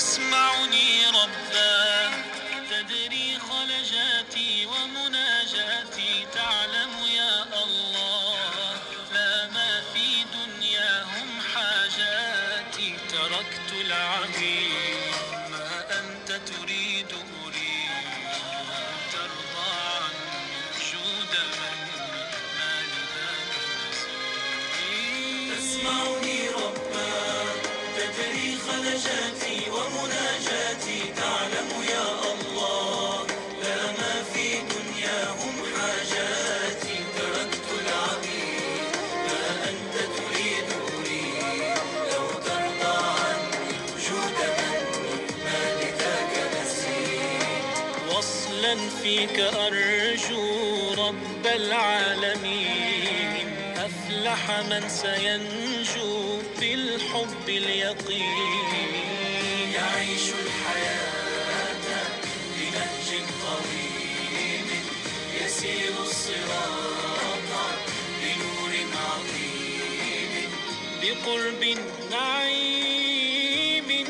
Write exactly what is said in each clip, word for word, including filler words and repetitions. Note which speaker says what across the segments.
Speaker 1: تسمعني رباه تدري خلجاتي ومناجاتي، تعلم يا الله لا ما في دنياهم حاجاتي. تركت العبيد ما أنت تريد أريد، ترضى عني وجود من ما لذاك نسيت. تسمعني رباه تدري خلجاتي ومناجاتي، تعلم يا الله لا ما في دنياهم حاجاتي. تركت العبيد ما أنت تريد أريد، لو ترضى عني وجود من ما لذاك نسيت. وصلا فيك أرجو رب العالمين، أفلح من سينجو بالحب اليقين. يعيش الحياة بنهج قويم، يسير الصراط بنور عظيم، بقرب نعيم.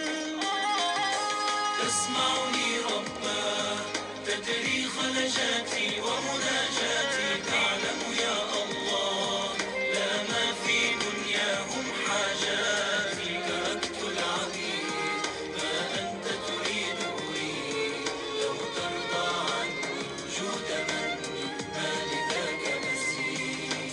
Speaker 1: تسمعني رباه تدري خلجاتي ومناجاتي، تعلم يا الله لا ما في دنياهم حاجاتي. تركت العبيد ما أنت تريد أريد، لو ترضى عني وجود من ما لذاك نسيت.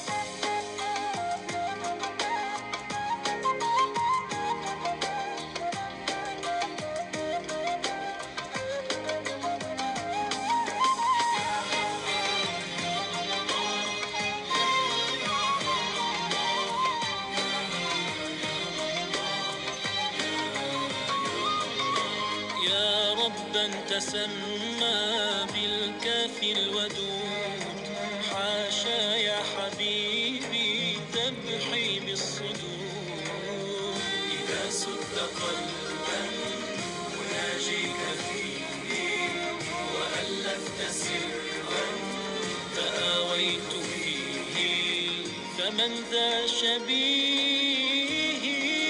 Speaker 1: يا ربا تسمى بالكافي الودود، حاشا يا حبيبي ذبحي بالصدور. إذا سد قلبا أناجيك فيه، وألفت سرا تآويت فيه، فمن ذا شبيه.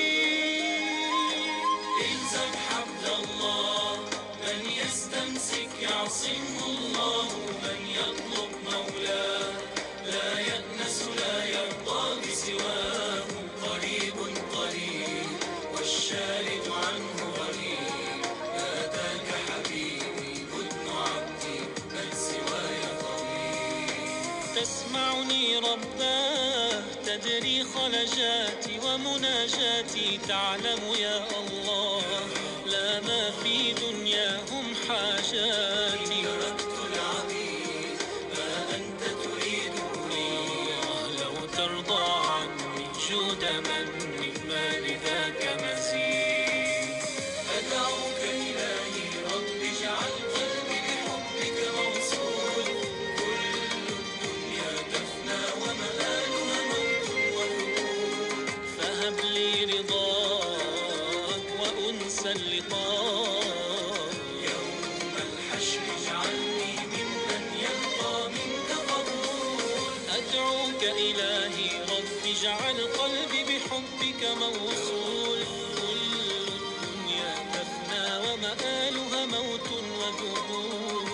Speaker 1: الزم حبل الله من يستمسك يعصمه الله، من يطلب مولاه لا يأنس لا يرضى بسواه. قريب قريب والشارد عنه غريب، ناداك حبيبي ابن عبدي بل سواي طبيب. تسمعني رباه تدري خلجاتي ومناجاتي، تعلم يا الله لا ما في دنياهم حاجاتي. تركت العبيد ما أنت تريد أريد، لو ترضى عني جود مني ما لذاك مزيد. أدعوك إلهي رب اجعل قلبي بحبك موصول، كل الدنيا تفنى ومآلها موت وذكور. فهب لي رضاك وأنسى اللقاء، يوم الحشر اجعلني ممن يلقى منك قبول. أدعوك إلهي رب اجعل قلبي بحبك موصول، كل الدنيا تفنى ومآلها موت وذكور.